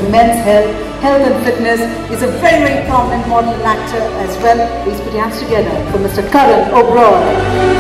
men's health and fitness. He's a very prominent model and actor as well. Please put your hands together for Mr. Karan Oberoi.